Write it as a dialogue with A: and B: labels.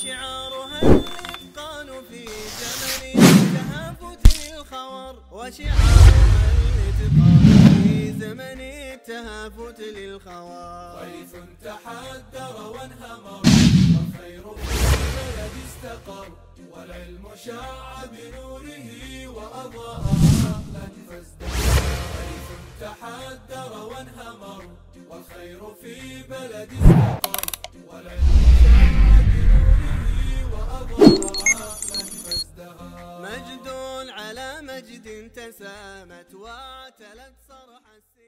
A: وشعارها الإتقان في زمن التهافت للخور، وشعارها الإتقان في زمن التهافت للخور.
B: غيث تحدر وانهمر، والخير في البلد استقر، والعلم شاع بنوره وأضاء عقلا فازدهر. غيث تحدر وانهمر، والخير في بلد استقر، والعلم شاع بنوره وأضاء عقلا فازدهر.
A: مجد على مجد تسامت واعتلت صرح السن.